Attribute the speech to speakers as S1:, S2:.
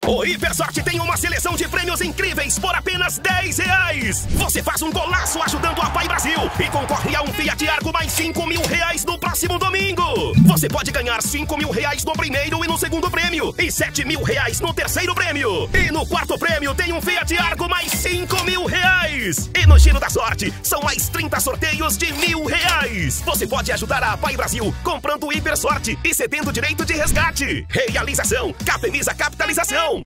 S1: O Hipersorte tem uma seleção de prêmios incríveis por apenas R$10. Você faz um golaço ajudando a Pai Brasil e concorre a um Fiat Argo mais R$5.000 no próximo domingo. Você pode ganhar R$5.000 no primeiro e no segundo prêmio e R$7.000 no terceiro prêmio. E no quarto prêmio tem um Fiat Argo mais R$5.000. E no Giro da Sorte são mais 30 sorteios de R$1.000. Você pode ajudar a Pai Brasil comprando o Hipersorte e cedendo direito de resgate. Realização Capemisa Capitalização.